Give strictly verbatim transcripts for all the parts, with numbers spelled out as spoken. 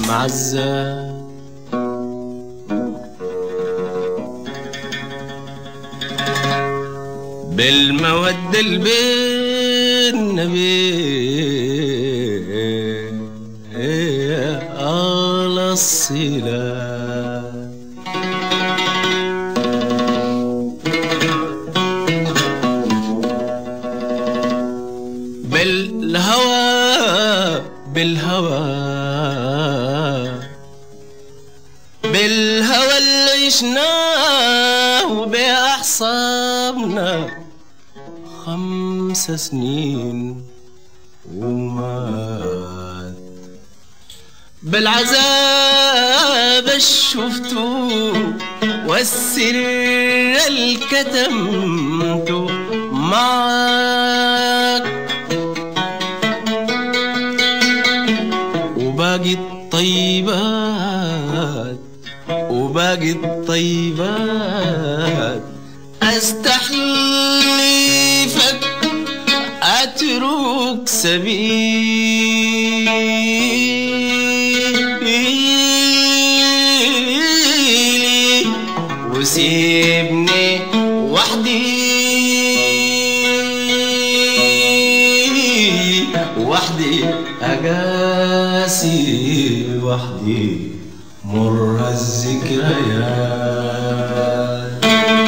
معزة بالمودة اللي بيننا بين على الصلة بالهوى بالهوى بالهوى اللي عشناه بأعصابنا خمس سنين ومات بالعذاب الشفتو والسر اللي كتمته معاك وباقي الطيبات وباقي الطيبات استحلفك اترك سبيلي وسيبني وحدي وحدي أقاسي وحدي مر الذكريات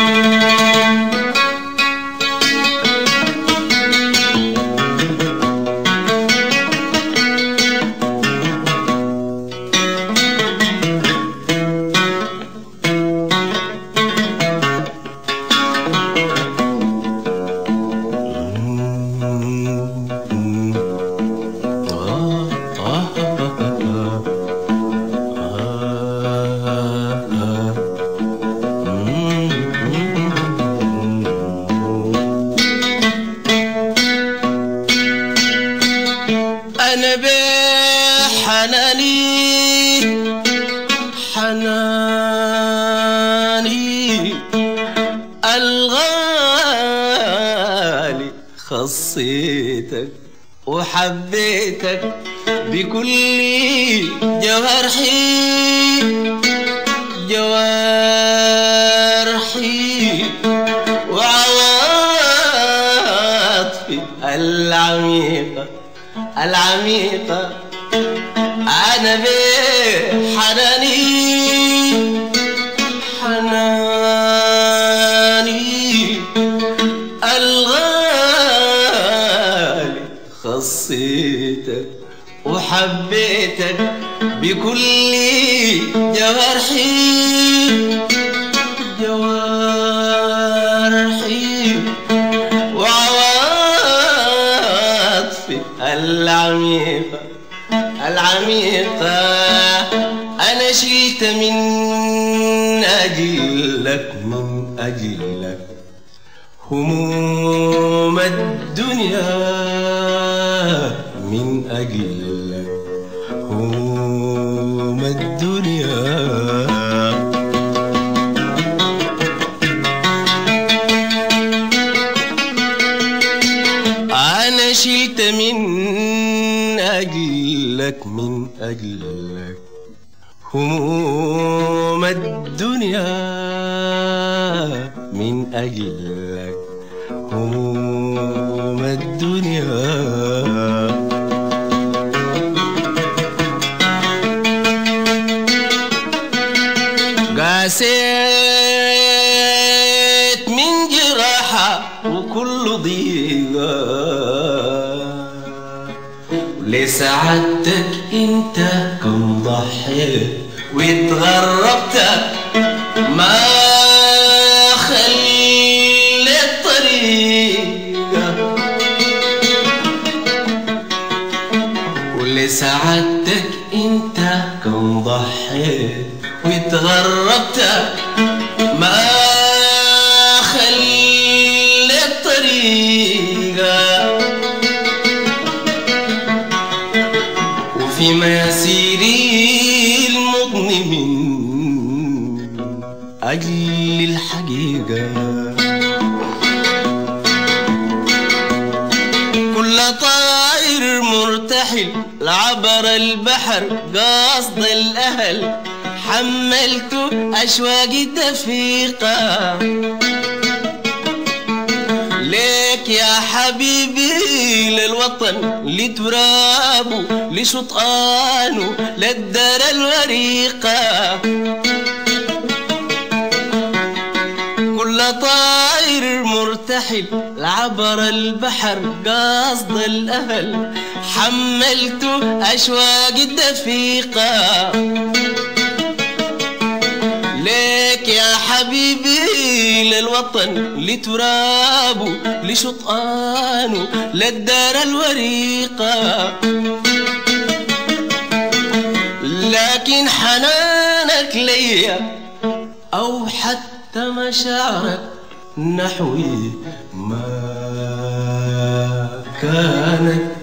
أنا بحناني حناني الغالي خصيتك وحبيتك بكل جوارحي جوارحي وعواطفي العميقة العميقة أنا بحناني حناني الغالي خصيتك وحبيتك بكل جوارحي جوارحي العميقة العميقة أنا شلت من أجلك من أجلك هموم الدنيا من أجلك هموم الدنيا أنا شلت من أجلك من أجلك هموم الدنيا من أجلك هموم الدنيا قاسيت من جراحة وكل ضيقة لسعادتك انت كم ضحيت واتغربت ما خليت طريقة ولسعادتك انت كم ضحيت واتغربت ما خليت طريقة في مسيري المظلم من أجل الحقيقة كل طائر مرتحل لعبر البحر قصد الأهل حملته أشواقي دفيقة ليك يا حبيبي للوطن لترابه لشطآنه للدار الوريقة كل طائر مرتحل لعبر البحر قصد الأهل حملته أشواقي الدفيقة ليك يا حبيبي للوطن لترابه لشطآنه للدار الوريقة لكن حنانك ليا أو حتى مشاعرك نحوي ما كانت